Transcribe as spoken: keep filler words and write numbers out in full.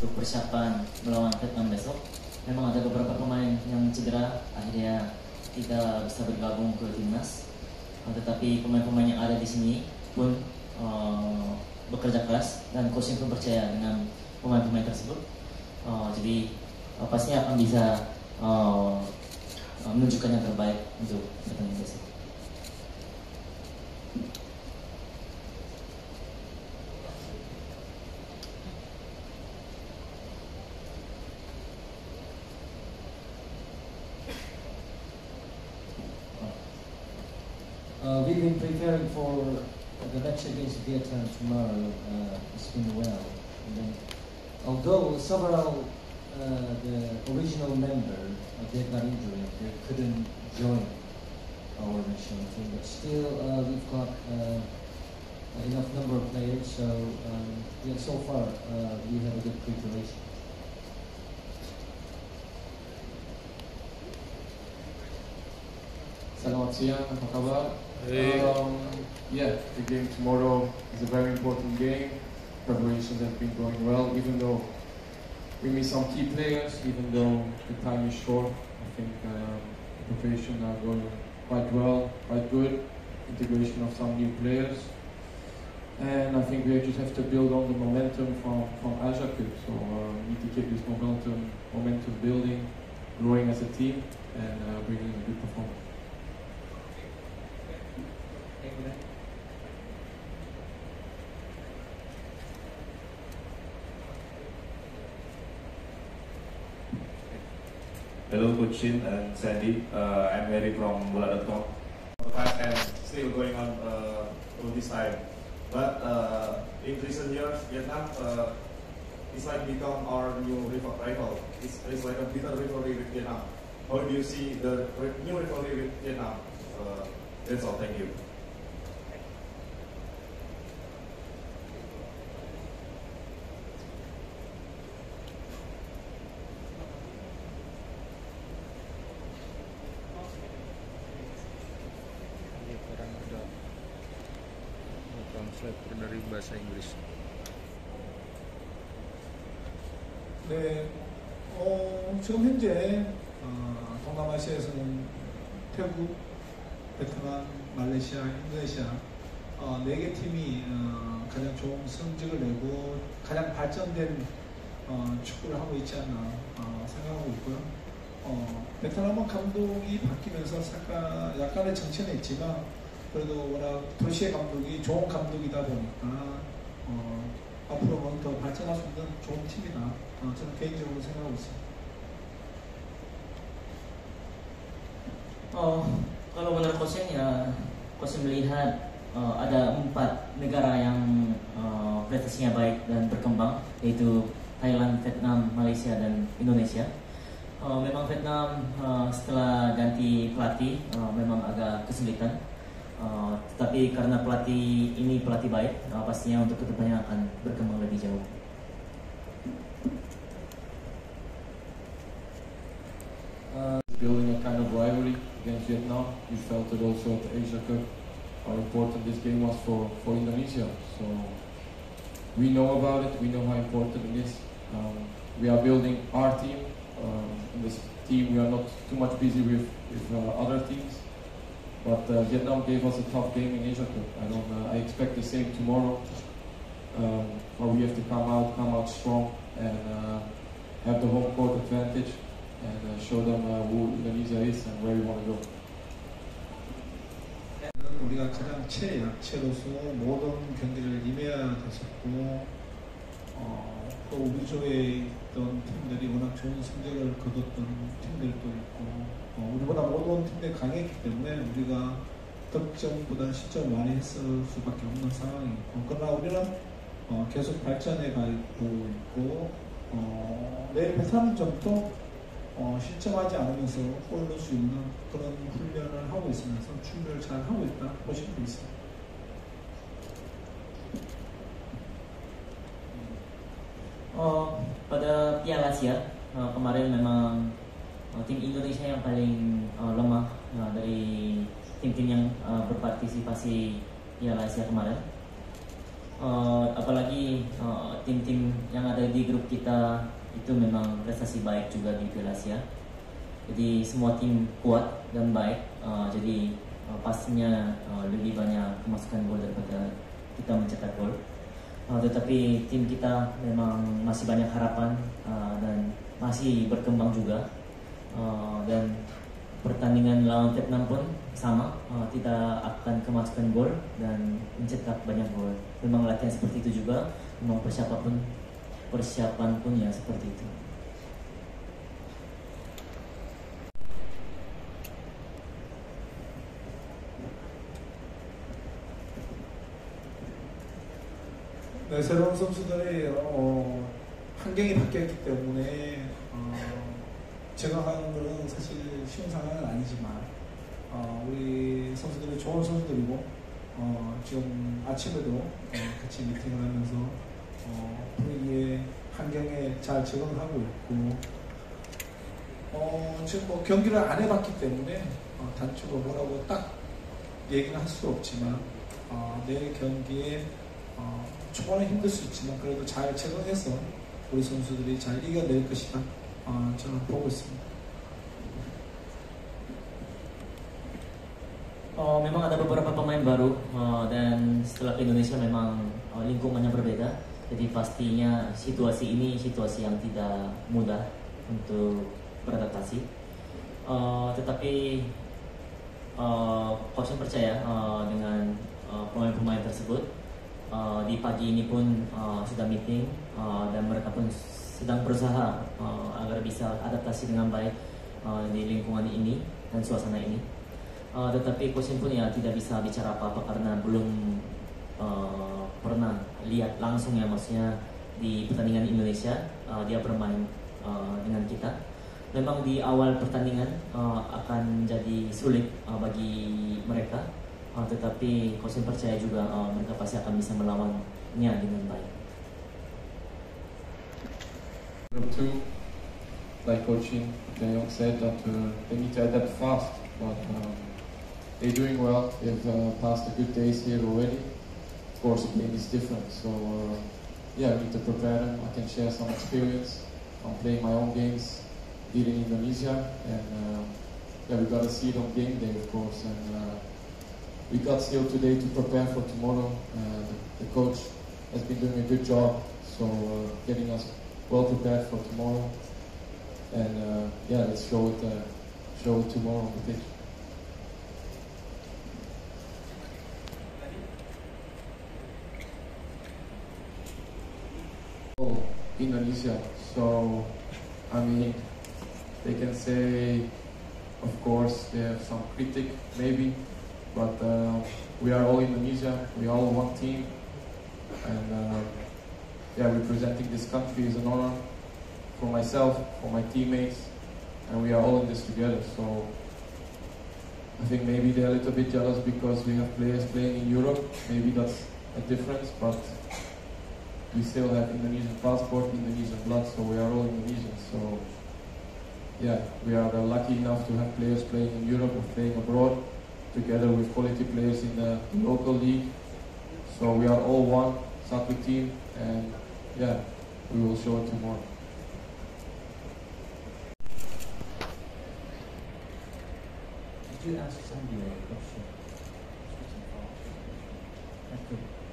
untuk persiapan melawan Vietnam besok. Memang ada beberapa pemain yang cedera, akhirnya tidak bisa bergabung ke timnas. Uh, tetapi pemain-pemain yang ada di sini pun uh, bekerja keras dan coach pun percaya dengan pemain-pemain tersebut. Uh, jadi uh, pastinya akan bisa uh, menunjukkan yang terbaik untuk pertandingan besok. Uh, we've been preparing for the match against Vietnam tomorrow. Uh, it's been well. And then, although several uh, the original member uh, they got injured, they couldn't join our national team. But still, uh, we've got uh, enough number of players. So um, yeah, so far uh, we have a good preparation. Selamat siang, apa kabar? Hey. Um, yeah, the game tomorrow is a very important game. Preparations have been going well, even though we miss some key players, even though the time is short. I think um, preparation are going quite well, quite good. Integration of some new players. And I think we just have to build on the momentum from, from Asia Cup. So uh, we need to keep this momentum, momentum building, growing as a team, and uh, bringing a good performance. Hello Coach Shin and Sandy, uh, I'm Harry from Bola dot com. And still going on uh, all this time. But uh, in recent years, Vietnam uh, is like become our new rival. rival. It's, it's like a bitter rivalry with Vietnam. How do you see the new rivalry with Vietnam? Uh, that's all. Thank you. translator dari bahasa Inggris. 네, 어, 지금 현재 어, 동남아시아에서는 태국, 베트남, 말레이시아, 인도네시아 어, 네 개 팀이 어, 가장 좋은 성적을 내고 가장 발전된 어, 축구를 하고 있지 않나 어, 생각하고 있고요. 어, 베트남은 감독이 바뀌면서 약간, 약간의 정체는 있지만 그래도 워낙 도시의 감독이 좋은 감독이다 보니까 어, 앞으로는 더 발전할 수 있는 좋은 팀이다. 어, 저는 개인적으로 생각하고 있습니다. Oh, kalau menurut Coach ya, Coach melihat uh, ada empat negara yang uh, prestasinya baik dan berkembang, yaitu Thailand, Vietnam, Malaysia, dan Indonesia. Uh, memang Vietnam uh, setelah ganti pelatih uh, memang agak kesulitan. Uh, tetapi karena pelatih ini pelatih baik, uh, pastinya untuk kedepannya akan berkembang lebih jauh. Uh, building a kind of rivalry against Vietnam, we felt it also at the Asia Cup how important this game was for, for Indonesia. So we know about it, we know how important it is. Um, we are building our team. Um, in this team, we are not too much busy with, with uh, other teams. But uh, Vietnam gave us a tough game in Asia Cup. I don't. Uh, I expect the same tomorrow. Um, where we have to come out, come out strong, and uh, have the home court advantage, and uh, show them uh, who Indonesia is and where we want to go. 우리가 가장 최약체로서 모든 경기를 임해야 됐었고, 어, 또 우리 조에 있던 팀들이 워낙 좋은 성적을 거뒀던 팀들도 있고. 어, 우리보다 모든 팀들이 강했기 때문에 우리가 득점보다 실점을 많이 했을 수밖에 없는 상황이고, 그러나 우리는 어, 계속 발전해 가고 있고, 어, 내일 베트남전도 어, 실점하지 않으면서 골 넣을 수 있는 그런 훈련을 하고 있으면서 준비를 잘 하고 있다 보시면 되겠습니다. Oh, pada Piala Asia uh, kemarin memang uh, tim Indonesia yang paling uh, lemah uh, dari tim-tim yang uh, berpartisipasi Piala Asia kemarin. Uh, apalagi uh, tim-tim yang ada di grup kita itu memang prestasi baik juga di Piala Asia. Jadi semua tim kuat dan baik. Uh, jadi uh, pastinya uh, lebih banyak kemasukan gol daripada kita mencetak gol. Uh, tetapi tim kita memang masih banyak harapan uh, dan masih berkembang juga. Uh, dan pertandingan lawan Vietnam pun sama, uh, tidak akan kemasukan gol dan mencetak banyak gol. Memang latihan seperti itu juga, memang persiapan pun persiapan pun ya seperti itu. 네, 새로운 선수들이 어, 환경이 바뀌었기 때문에 어, 적응하는 것은 사실 쉬운 상황은 아니지만 어, 우리 선수들이 좋은 선수들이고 어, 지금 아침에도 어, 같이 미팅을 하면서 어, 분위기에 환경에 잘 적응하고 있고 어, 지금 뭐 경기를 안 해봤기 때문에 어, 단축을 뭐라고 딱 얘기는 할 수 없지만 어, 내일 경기에 어, 초반에 힘들 수 있지만 그래도 잘 적응해서 우리 선수들이 잘 이겨낼 것이다. 어, 저는 보고 있습니다. Oh, memang ada beberapa pemain baru uh, dan setelah ke Indonesia memang uh, lingkungannya berbeda. Jadi pastinya situasi ini situasi yang tidak mudah untuk beradaptasi. Uh, tetapi uh, coach percaya uh, dengan uh, pemain-pemain tersebut. Uh, di pagi ini pun uh, sudah meeting uh, dan mereka pun sedang berusaha uh, agar bisa adaptasi dengan baik uh, di lingkungan ini dan suasana ini. Uh, tetapi coach pun ya tidak bisa bicara apa-apa karena belum uh, pernah lihat langsung ya, maksudnya di pertandingan Indonesia uh, dia bermain uh, dengan kita. Memang di awal pertandingan uh, akan jadi sulit uh, bagi mereka. Uh, tetapi coach percaya juga uh, mereka pasti akan bisa melawannya dengan baik. Group two, like Coach Taeyong said, that uh, they need to adapt fast, but um, they're doing well. They've uh, passed a good days here already. Of course, the game is different, so uh, yeah, we need to prepare them. I can share some experience. I'm playing my own games here in Indonesia, and uh, yeah, we gotta see it on game day, of course. And uh, we got still today to prepare for tomorrow. Uh, the, the coach has been doing a good job, so uh, getting us well prepared for tomorrow. And uh, yeah, let's show it, uh, show it tomorrow on the pitch. Oh, Indonesia. So, I mean, they can say, of course, they have some critic, maybe. But uh, we are all Indonesia, we are all one team, and uh, yeah, representing this country is an honor for myself, for my teammates, and we are all in this together. So I think maybe they're a little bit jealous because we have players playing in Europe. Maybe that's a difference, but we still have Indonesian passport, Indonesian blood, so we are all Indonesians. So yeah, we are uh, lucky enough to have players playing in Europe or playing abroad, together with quality players in the local league. So we are all one soccer team, and yeah, we will show it tomorrow. Did you ask somebody a question?